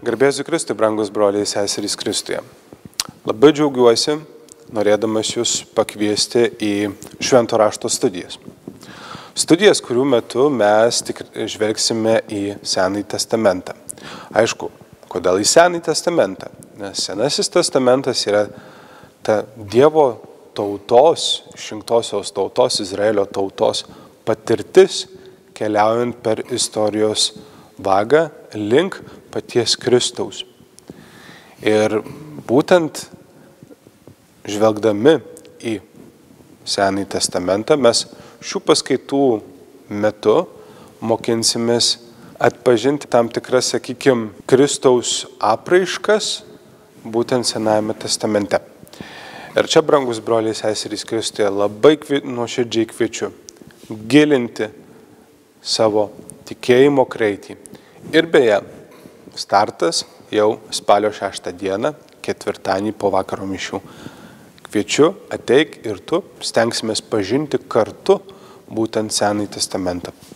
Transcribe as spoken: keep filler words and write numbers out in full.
Garbėsiu Kristui, brangus broliai ir seserys Kristuje. Labai džiaugiuosi, norėdamas jūs pakviesti į Švento rašto studijas. Studijas, kurių metu mes tik žvelgsime į Senąjį testamentą. Aišku, kodėl į Senąjį testamentą? Nes Senasis testamentas yra ta Dievo tautos, išrinktosios tautos, Izraelio tautos patirtis, keliaujant per istorijos vagą link paties Kristaus. Ir būtent žvelgdami į Senąjį testamentą mes šių paskaitų metu mokinsimės atpažinti tam tikras, sakykime, Kristaus apraiškas būtent Senajame testamente. Ir čia, brangus broliai seserys Kristuje, labai kvi, nuoširdžiai kviečiu gilinti savo tikėjimo kraitį. Ir beje, startas jau spalio šeštą dieną, ketvirtadienį po vakaro mišių. Kviečiu, ateik ir tu, stengsimės pažinti kartu būtent Senąjį testamentą.